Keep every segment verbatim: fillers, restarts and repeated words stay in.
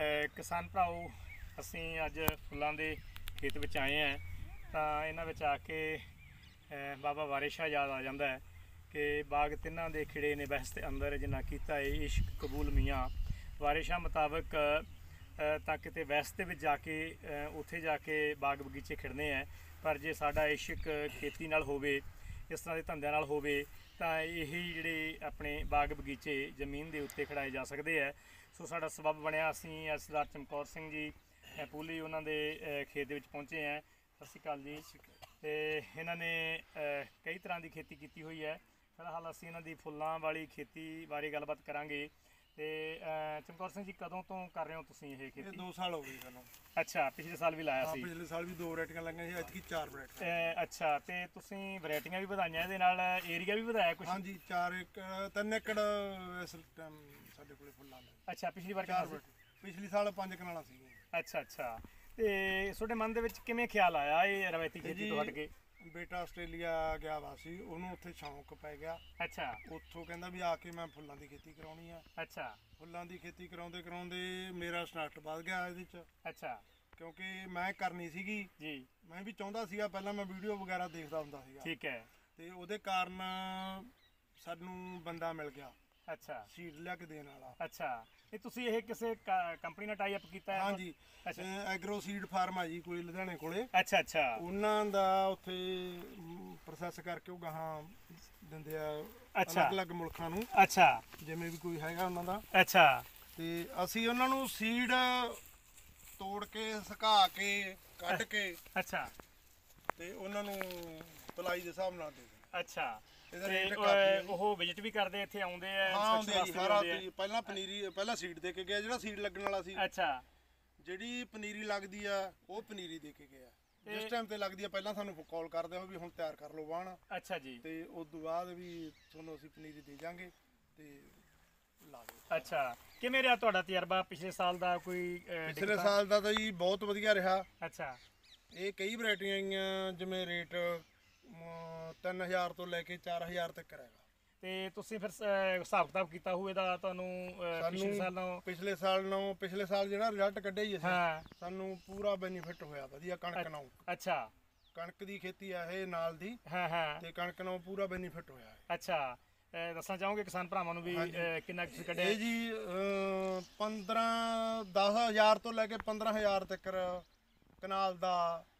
ਕਿਸਾਨ ਭਰਾਓ ਅਸੀਂ ਅੱਜ ਫੁੱਲਾਂ ਦੇ ਖੇਤ ਵਿੱਚ ਆਏ ਹਾਂ ਤਾਂ ਇਹਨਾਂ ਵਿੱਚ ਆ ਕੇ ਬਾਬਾ ਵਾਰਿਸ ਸ਼ਾਹ ਯਾਦ ਆ ਜਾਂਦਾ ਹੈ ਕਿ ਬਾਗ ਤਿੰਨਾਂ ਦੇ ਖਿੜੇ ਨੇ ਬਹਿਸ ਦੇ ਅੰਦਰ ਜਿੰਨਾ ਕੀਤਾ ਏ ਇਸ਼ਕ ਕਬੂਲ ਮੀਆਂ। ਵਾਰਿਸ ਸ਼ਾਹ ਮੁਤਾਬਕ ਤਾਂ ਕਿਤੇ ਵੈਸ ਦੇ ਵਿੱਚ ਜਾ ਕੇ ਉੱਥੇ ਜਾ ਕੇ ਬਾਗ ਬਗੀਚੇ ਖਿੜਨੇ ਹੈ, ਪਰ ਜੇ ਸਾਡਾ ਇਸ਼ਕ ਖੇਤੀ ਨਾਲ ਹੋਵੇ, ਇਸ ਤਰ੍ਹਾਂ ਦੇ ਧੰਦਿਆਂ ਨਾਲ ਹੋਵੇ ਤਾਂ ਇਹੀ ਜਿਹੜੇ ਆਪਣੇ ਬਾਗ ਬਗੀਚੇ ਜ਼ਮੀਨ ਦੇ ਉੱਤੇ ਖੜਾਏ ਜਾ ਸਕਦੇ ਹੈ। ਸੋ ਸਾਡਾ ਸਬੱਬ ਬਣਿਆ ਅਸੀਂ ਸਰਦਾਰ ਚਮਕੌਰ ਸਿੰਘ ਜੀ ਪੂਲੀ ਉਹਨਾਂ ਦੇ ਖੇਤ ਦੇ ਵਿੱਚ ਪਹੁੰਚੇ ਹਾਂ। ਸਤਿ ਸ਼੍ਰੀ ਅਕਾਲ ਜੀ। ਤੇ ਇਹਨਾਂ ਨੇ ਕਈ ਤਰ੍ਹਾਂ ਦੀ ਖੇਤੀ ਕੀਤੀ ਹੋਈ ਹੈ। ਫਿਲਹਾਲ ਅਸੀਂ ਇਹਨਾਂ ਦੀ ਫੁੱਲਾਂ ਵਾਲੀ ਖੇਤੀ ਬਾਰੇ ਗੱਲਬਾਤ ਕਰਾਂਗੇ। ਤੇ ਚਮਕੌਰ ਸਿੰਘ ਜੀ ਕਦੋਂ ਤੋਂ ਕਰ ਰਹੇ ਹੋ ਤੁਸੀਂ ਇਹ ਖੇਤੀ? ਦੋ ਸਾਲ ਹੋ ਗਏ ਸਾਨੂੰ। ਅੱਛਾ, ਪਿਛਲੇ ਸਾਲ ਵੀ ਲਾਇਆ ਸੀ? ਪਿਛਲੇ ਸਾਲ ਵੀ ਦੋ ਵੈਰਾਈਟੀਆਂ ਲਾਈਆਂ ਸੀ, ਐਤਕੀ ਚਾਰ ਵੈਰਾਈਟੀਆਂ। ਅੱਛਾ, ਤੇ ਤੁਸੀਂ ਵੈਰਾਈਟੀਆਂ ਵੀ ਵਧਾਈਆਂ, ਇਹਦੇ ਨਾਲ ਏਰੀਆ ਵੀ ਵਧਾਇਆ ਕੁਝ? ਹਾਂਜੀ, ਚਾਰ ਇੱਕ ਤਿੰਨ ਏਕੜ ਇਸ ਟਾਈਮ ਸਾਡੇ ਕੋਲੇ ਫੁੱਲਾਂ ਦਾ। ਅੱਛਾ, ਪਿਛਲੀ ਵਾਰ ਚਾਰ ਪਿਛਲੇ ਸਾਲ ਪੰਜ ਕਨਾਲਾਂ ਸੀ। ਅੱਛਾ ਅੱਛਾ, ਤੇ ਤੁਹਾਡੇ ਮਨ ਦੇ ਵਿੱਚ ਕਿਵੇਂ ਖਿਆਲ ਆਇਆ ਇਹ ਰਵਾਇਤੀ ਖੇਤੀ ਤੋਂ ਹਟ ਕੇ? ਬੇਟਾ ਆਸਟ੍ਰੇਲੀਆ ਗਿਆ ਵਾ ਸੀ, ਉਹਨੂੰ ਉੱਥੇ ਸ਼ੌਂਕ ਪੈ ਗਿਆ। ਅੱਛਾ, ਉੱਥੋਂ ਕਹਿੰਦਾ ਵੀ ਆ ਕੇ ਮੈਂ ਫੁੱਲਾਂ ਦੀ ਖੇਤੀ ਕਰਾਉਣੀ ਆ। ਅੱਛਾ, ਫੁੱਲਾਂ ਦੀ ਖੇਤੀ ਕਰਾਉਂਦੇ ਕਰਾਉਂਦੇ ਮੇਰਾ ਸਟਾਰਟ ਵੱਧ ਗਿਆ ਇਹਦੇ 'ਚ। ਅੱਛਾ, ਕਿਉਂਕਿ ਮੈਂ ਕਰਨੀ ਸੀਗੀ ਜੀ, ਮੈਂ ਵੀ ਚਾਹੁੰਦਾ ਸੀਗਾ, ਪਹਿਲਾਂ ਮੈਂ ਵੀਡੀਓ ਵਗੈਰਾ ਦੇਖਦਾ ਹੁੰਦਾ ਸੀਗਾ। ਠੀਕ ਹੈ। ਤੇ ਉਹਦੇ ਕਾਰਨ ਸਾਨੂੰ ਬੰਦਾ ਮਿਲ ਗਿਆ। ਅੱਛਾ, ਸੀਡ ਲਿਆ ਕੇ ਦੇਣ ਵਾਲਾ। ਅੱਛਾ, ਇਹ ਤੁਸੀਂ ਇਹ ਕਿਸੇ ਕੰਪਨੀ ਨਾਲ ਟਾਈ ਅਪ ਕੀਤਾ ਹੈ? ਹਾਂਜੀ, ਐਗਰੋ ਸੀਡ ਫਾਰਮ ਆ ਜੀ ਕੋਈ ਲੁਧਿਆਣੇ ਕੋਲੇ। ਅੱਛਾ ਅੱਛਾ, ਉਹਨਾਂ ਦਾ ਉੱਥੇ ਪ੍ਰੋਸੈਸ ਕਰਕੇ ਉਹ ਗਾਹਾਂ ਦਿੰਦੇ ਆ ਅਲੱਗ-ਅਲੱਗ ਮੁਲਕਾਂ ਨੂੰ। ਅੱਛਾ, ਜਿਵੇਂ ਵੀ ਕੋਈ ਹੈਗਾ ਉਹਨਾਂ ਦਾ। ਅੱਛਾ, ਤੇ ਅਸੀਂ ਉਹਨਾਂ ਨੂੰ ਸੀਡ ਤੋੜ ਕੇ ਸੁਕਾ ਕੇ ਕੱਢ ਕੇ ਅੱਛਾ ਤੇ ਉਹਨਾਂ ਨੂੰ ਪਲਾਈ ਦੇ ਹਿਸਾਬ ਨਾਲ ਦੇ ਦਿੰਦੇ। ਅੱਛਾ, ਉਹ ਵਿਜ਼ਿਟ ਵੀ ਕਰਦੇ ਇੱਥੇ ਆਉਂਦੇ ਆ? ਹਾਂ, ਆਉਂਦੇ ਆ ਜੀ ਸਾਰਾ। ਪਹਿਲਾਂ ਪਨੀਰੀ ਪਹਿਲਾਂ ਸੀਡ ਦੇ ਕੇ ਗਿਆ, ਜਿਹੜਾ ਸੀਡ ਲੱਗਣ ਵਾਲਾ ਸੀ। ਅੱਛਾ, ਜਿਹੜੀ ਪਨੀਰੀ ਲੱਗਦੀ ਆ ਉਹ ਪਨੀਰੀ ਦੇ ਕੇ ਗਿਆ। ਜਿਸ ਟਾਈਮ ਤੇ ਲੱਗਦੀ ਆ ਪਹਿਲਾਂ ਸਾਨੂੰ ਕਾਲ ਕਰਦੇ ਹੋ ਵੀ ਹੁਣ ਤਿਆਰ ਕਰ ਲਓ ਵਾਹਣ। ਅੱਛਾ ਜੀ। ਤੇ ਉਸ ਤੋਂ ਬਾਅਦ ਵੀ ਤੁਹਾਨੂੰ ਅਸੀਂ ਪਨੀਰੀ ਦੇ ਜਾਾਂਗੇ ਤੇ ਲਾ ਦਿਓ। ਅੱਛਾ, ਕਿਵੇਂ ਰਿਹਾ ਤੁਹਾਡਾ ਤਜਰਬਾ ਪਿਛਲੇ ਸਾਲ ਦਾ? ਕੋਈ ਪਿਛਲੇ ਸਾਲ ਦਾ ਤਾਂ ਜੀ ਬਹੁਤ ਵਧੀਆ ਰਿਹਾ। ਅੱਛਾ, ਇਹ ਕਈ ਵੈਰਾਈਟੀਆਂ ਆਈਆਂ, ਜਿਵੇਂ ਰੇਟ ਤਿੰਨ ਹਜ਼ਾਰ ਤੋਂ ਲੈ ਕੇ ਚਾਰ ਹਜ਼ਾਰ ਤੱਕ ਹੈਗਾ। ਤੇ ਤੁਸੀਂ ਫਿਰ ਹਿਸਾਬ ਕਿਤਾਬ ਕੀਤਾ ਹੋਊ ਇਹਦਾ ਤੁਹਾਨੂੰ ਪਿਛਲੇ ਸਾਲ ਨਾਲੋਂ? ਪਿਛਲੇ ਸਾਲ ਨਾਲੋਂ ਪਿਛਲੇ ਸਾਲ ਜਿਹੜਾ ਰਿਜ਼ਲਟ ਕੱਢਿਆ ਜੀ ਅਸੀਂ, ਸਾਨੂੰ ਪੂਰਾ ਬੈਨੀਫਿਟ ਹੋਇਆ ਵਧੀਆ ਕਣਕ ਨਾਲੋਂ। ਅੱਛਾ, ਕਣਕ ਦੀ ਖੇਤੀ ਆ ਇਹ ਨਾਲ ਦੀ। ਹਾਂ ਹਾਂ, ਤੇ ਕਣਕ ਨਾਲੋਂ ਪੂਰਾ ਬੈਨੀਫਿਟ ਹੋਇਆ। ਅੱਛਾ, ਦੱਸਣਾ ਚਾਹੋਗੇ ਕਿਸਾਨ ਭਰਾਵਾਂ ਨੂੰ ਵੀ ਕਿੰਨਾ ਕੁ ਕੱਢਿਆ? ਇਹ ਜੀ ਪੰਦਰਾਂ ਦਸ ਹਜ਼ਾਰ ਤੋਂ ਲੈ ਕੇ ਪੰਦਰਾਂ ਹਜ਼ਾਰ ਤੱਕ ਕਨਾਲ ਦਾ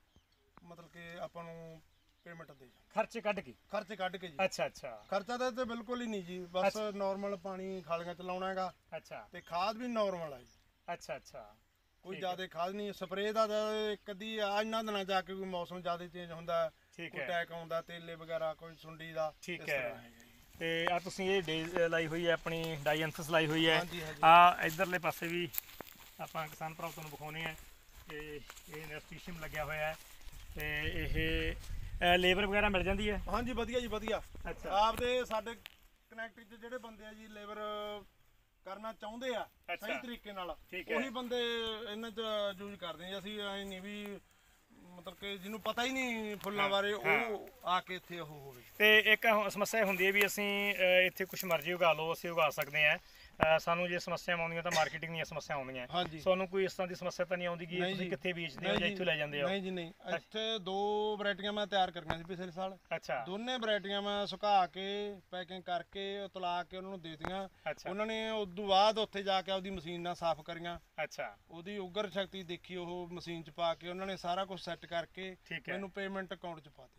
ਮਤਲਬ ਕਿ ਆਪਾਂ ਨੂੰ ਪੇਮੈਂਟ ਦੇ ਖਰਚੇ ਕੱਢ ਕੇ? ਖਰਚੇ ਕੱਢ ਕੇ ਜੀ। ਅੱਛਾ ਅੱਛਾ, ਖਰਚਾ ਤਾਂ ਇੱਥੇ ਬਿਲਕੁਲ ਹੀ ਨਹੀਂ ਜੀ, ਬਸ ਨਾਰਮਲ ਪਾਣੀ ਖਾਲੀਆਂ ਚ ਲਾਉਣਾ ਹੈਗਾ। ਅੱਛਾ, ਤੇ ਖਾਦ ਵੀ ਨਾਰਮਲ ਆ ਜੀ। ਅੱਛਾ ਅੱਛਾ, ਕੋਈ ਜ਼ਿਆਦਾ ਖਾਦ ਨਹੀਂ। ਸਪਰੇਅ ਦਾ ਇੱਕ ਅੱਧੀ ਆ ਇਹਨਾਂ ਦਿਨਾਂ ਜਾ ਕੇ ਕੋਈ ਮੌਸਮ ਜ਼ਿਆਦਾ ਚੇਂਜ ਹੁੰਦਾ, ਕੋਈ ਅਟੈਕ ਆਉਂਦਾ ਤੇਲੇ ਵਗੈਰਾ, ਕੋਈ ਸੁੰਡੀ ਦਾ। ਠੀਕ ਹੈ। ਤੇ ਆ ਤੁਸੀਂ ਇਹ ਡੇ ਲਾਈ ਹੋਈ ਹੈ ਆਪਣੀ, ਡਾਈਐਂਥਸ ਲਾਈ ਹੋਈ ਹੈ। ਆ ਇਧਰਲੇ ਪਾਸੇ ਵੀ ਆਪਾਂ ਕਿਸਾਨ ਭਰਾ ਤੁਹਾਨੂੰ ਵਿਖਾਉਣੇ ਆ ਕਿ ਇਹ ਨੈਸਟੀਸ਼ੀਅਮ ਲੱਗਿਆ ਹੋਇਆ ਹੈ। ਤੇ ਇਹ ਲੇਬਰ ਵਗੈਰਾ ਮਿਲ ਜਾਂਦੀ ਹੈ? ਹਾਂਜੀ, ਵਧੀਆ ਜੀ ਵਧੀਆ। ਅੱਛਾ, ਆਪਦੇ ਸਾਡੇ ਕਨੈਕਟ 'ਚ ਜਿਹੜੇ ਬੰਦੇ ਆ ਜੀ ਲੇਬਰ ਕਰਨਾ ਚਾਹੁੰਦੇ ਆ ਸਹੀ ਤਰੀਕੇ ਨਾਲ, ਉਹੀ ਬੰਦੇ ਇਹਨਾਂ 'ਚ ਯੂਜ਼ ਕਰਦੇ ਆ। ਅਸੀਂ ਐ ਨਹੀਂ ਵੀ ਮਤਲਬ ਕਿ ਜਿਹਨੂੰ ਪਤਾ ਹੀ ਨਹੀਂ ਫੁੱਲਾਂ ਬਾਰੇ ਉਹ ਆ ਕੇ ਇੱਥੇ ਉਹ ਹੋਵੇ। ਤੇ ਇੱਕ ਸਮੱਸਿਆ ਹੁੰਦੀ ਹੈ ਵੀ ਅਸੀਂ ਇੱਥੇ ਕੁਛ ਮਰਜ਼ੀ ਉਗਾ ਲਓ, ਅਸੀਂ ਉਗਾ ਸਕਦੇ ਹਾਂ। ਸਾਨੂੰ ਜੇ ਸਮੱਸਿਆ ਆਉਂਦੀਆਂ ਤਾਂ ਮਾਰਕੀਟਿੰਗ ਦੀਆਂ ਸਮੱਸਿਆ ਆਉਂਦੀਆਂ। ਤੁਹਾਨੂੰ ਕੋਈ ਇਸ ਤਰ੍ਹਾਂ ਦੀ ਸਮੱਸਿਆ ਤਾਂ ਨਹੀਂ ਆਉਂਦੀ ਕਿ ਤੁਸੀਂ ਕਿੱਥੇ ਵੇਚਦੇ ਹੋ ਜਾਂ ਇੱਥੋਂ ਲੈ ਜਾਂਦੇ ਹੋ? ਨਹੀਂ ਜੀ ਨਹੀਂ, ਇੱਥੇ ਦੋ ਵੈਰਾਈਟੀਆਂ ਮੈਂ ਤਿਆਰ ਕਰੀਆਂ ਸੀ ਪਿਛਲੇ ਸਾਲ। ਅੱਛਾ, ਦੋਨੇ ਵੈਰਾਈਟੀਆਂ ਮੈਂ ਸੁਕਾ ਕੇ ਪੈਕਿੰਗ ਕਰਕੇ ਤੁਲਾ ਕੇ ਉਹਨਾਂ ਨੂੰ ਦੇ ਦਿੱਤੀਆਂ। ਉਹਨਾਂ ਨੇ ਉਸ ਤੋਂ ਬਾਅਦ ਉੱਥੇ ਜਾ ਕੇ ਆਪਦੀ ਮਸ਼ੀਨ ਨਾਲ ਸਾਫ਼ ਕਰੀਆਂ। ਅੱਛਾ, ਉਹਦੀ ਉਗਰ ਸ਼ਕਤੀ ਦੇਖੀ, ਉਹ ਮਸ਼ੀਨ 'ਚ ਪਾ ਕੇ ਉਹਨਾਂ ਨੇ ਸਾਰਾ ਕੁਝ ਸੈੱਟ ਕਰਕੇ ਮੈਨੂੰ ਪੇਮੈਂਟ ਅਕਾਊਂਟ 'ਚ ਪਾਤੀ।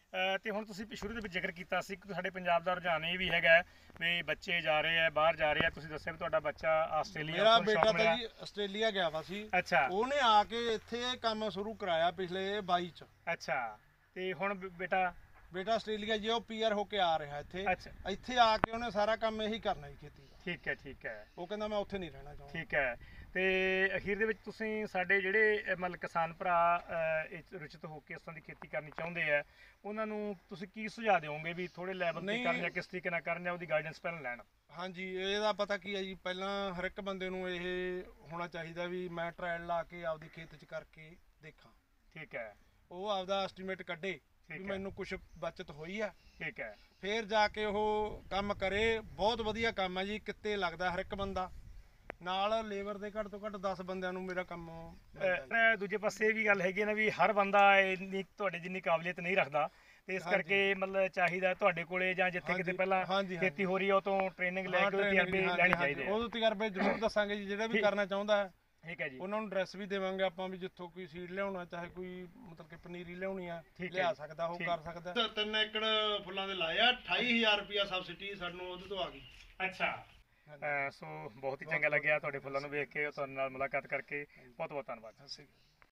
ਤੇ ਹੁਣ ਤੁਸੀਂ ਸ਼ੁਰੂ ਦੇ ਵਿੱਚ ਜ਼ਿਕਰ ਕੀਤਾ ਸੀ ਕਿ ਸਾਡੇ ਪੰਜਾਬ ਦਾ ਰੁਝਾਨ ਇਹ ਵੀ ਹੈਗਾ ਵੀ ਬੱਚੇ ਜਾ ਰਹੇ ਆ, ਬਾਹਰ ਜਾ ਰਹੇ ਆ। ਤੁਸੀਂ ਦੱਸਿਆ ਵੀ ਤੁਹਾਡਾ ਬੱਚਾ ਆਸਟ੍ਰੇਲੀਆ, ਮੇਰਾ ਬੇਟਾ ਤਾਂ ਜੀ ਆਸਟ੍ਰੇਲੀਆ ਗਿਆ ਵਾ ਸੀ। ਅੱਛਾ, ਉਹਨੇ ਆ ਕੇ ਇੱਥੇ ਕੰਮ ਸ਼ੁਰੂ ਕਰਾਇਆ ਪਿਛਲੇ ਬਾਈ 'ਚ। ਅੱਛਾ, ਤੇ ਹੁਣ ਬੇਟਾ ਬੇਟਾ ਆਸਟ੍ਰੇਲੀਆ ਜੀ ਉਹ ਪੀਆਰ ਹੋ ਕੇ ਆ ਰਿਹਾ ਇੱਥੇ। ਇੱਥੇ ਆ ਕੇ ਉਹਨੇ ਸਾਰਾ ਕੰਮ ਇਹੀ ਕਰਨਾ ਜੀ, ਖੇਤੀ ਦਾ। ਠੀਕ ਹੈ ਠੀਕ ਹੈ, ਉਹ ਕਹਿੰਦਾ ਮੈਂ ਉੱਥੇ ਨਹੀਂ ਰਹਿਣਾ ਚਾਹੁੰਦਾ। ਠੀਕ ਹੈ। ਤੇ ਅਖੀਰ ਦੇ ਵਿੱਚ ਤੁਸੀਂ ਸਾਡੇ ਜਿਹੜੇ ਮਤਲਬ ਕਿਸਾਨ ਭਰਾ ਰੁਚਿਤ ਹੋ ਕੇ ਇਸ ਤਰ੍ਹਾਂ ਦੀ ਖੇਤੀ ਕਰਨੀ ਚਾਹੁੰਦੇ ਆ, ਉਹਨਾਂ ਨੂੰ ਤੁਸੀਂ ਕੀ ਸੁਝਾਅ ਦਿਓਗੇ ਵੀ ਥੋੜੇ ਲੈਵਲ ਤੇ ਕਰਨ ਜਾਂ ਕਿਸ ਤਰੀਕੇ ਨਾਲ ਕਰਨ ਜਾਂ ਉਹਦੀ ਗਾਈਡੈਂਸ ਪਹਿਲਾਂ ਲੈਣ? ਹਾਂਜੀ, ਇਹਦਾ ਪਤਾ ਕੀ ਹੈ ਜੀ, ਪਹਿਲਾਂ ਹਰ ਇੱਕ ਬੰਦੇ ਨੂੰ ਇਹ ਹੋਣਾ ਚਾਹੀਦਾ ਵੀ ਮੈਂ ਟ੍ਰਾਇਲ ਲਾ ਕੇ ਆਪਦੀ ਖੇਤ 'ਚ ਕਰਕੇ ਦੇਖਾਂ। ਠੀਕ ਹੈ, ਉਹ ਆਪਦਾ ਐਸਟੀਮੇਟ ਕੱਢੇ ਵੀ ਮੈਨੂੰ ਕੁਝ ਬਚਤ ਹੋਈ ਆ। ਠੀਕ ਹੈ, ਫੇਰ ਜਾ ਕੇ ਉਹ ਕੰਮ ਕਰੇ। ਬਹੁਤ ਵਧੀਆ ਕੰਮ ਹੈ ਜੀ, ਕਿੱਤੇ ਲੱਗਦਾ ਹਰ ਇੱਕ ਬੰਦਾ। ਨਾਲ ਲੇਬਰ ਦੇ ਘੱਟ ਤੋਂ ਘੱਟ ਦਸ ਬੰਦਿਆਂ ਨੂੰ ਮੇਰਾ ਕੰਮ ਅਹ ਦੂਜੇ ਪਾਸੇ ਇਹ ਵੀ ਗੱਲ ਹੈਗੀ ਨਾ ਵੀ ਹਰ ਬੰਦਾ ਇੰਨੀ ਤੁਹਾਡੇ ਜਿੰਨੀ ਕਾਬਲੀਅਤ ਨਹੀਂ ਰੱਖਦਾ, ਤੇ ਇਸ ਕਰਕੇ ਮਤਲਬ ਚਾਹੀਦਾ ਤੁਹਾਡੇ ਕੋਲੇ ਜਾਂ ਜਿੱਥੇ ਕਿਤੇ ਪਹਿਲਾਂ ਖੇਤੀ ਹੋ ਰਹੀ ਹੈ ਉਹ ਤੋਂ ਟ੍ਰੇਨਿੰਗ ਲੈ ਕੇ ਉਹ ਤਜਰਬੇ ਲੈਣੇ ਚਾਹੀਦੇ ਆ। ਉਹ ਤਜਰਬੇ ਜ਼ਰੂਰ ਦੱਸਾਂਗੇ ਜੀ, ਜਿਹੜਾ ਵੀ ਕਰਨਾ ਚਾਹੁੰਦਾ ਹੈ। ਠੀਕ ਹੈ ਜੀ, ਉਹਨਾਂ ਨੂੰ ਐਡਰੈਸ ਵੀ ਦੇਵਾਂਗੇ ਆਪਾਂ ਵੀ ਜਿੱਥੋਂ ਕੋਈ ਸੀਡ ਲਿਆਉਣਾ, ਚਾਹੇ ਕੋਈ ਮਤਲਬ ਕਿ ਪਨੀਰੀ ਲਿਆਉਣੀ ਆ ਲਿਆ ਸਕਦਾ, ਉਹ ਕਰ ਸਕਦਾ। ਤਿੰਨ ਏਕੜ ਫੁੱਲਾਂ ਦੇ ਲਾਏ ਆ, ਅਠਾਈ ਹਜ਼ਾਰ ਰੁਪਇਆ ਸਬਸਿਡੀ ਸਾਨੂੰ ਉਹਦੇ ਤੋਂ ਆ ਗਈ। ਅੱਛਾ, ਸੋ ਬਹੁਤ ਹੀ ਚੰਗਾ ਲੱਗਿਆ ਤੁਹਾਡੇ ਫੁੱਲਾਂ ਨੂੰ ਵੇਖ ਕੇ, ਤੁਹਾਡੇ ਨਾਲ ਮੁਲਾਕਾਤ ਕਰਕੇ। ਬਹੁਤ ਬਹੁਤ ਧੰਨਵਾਦ।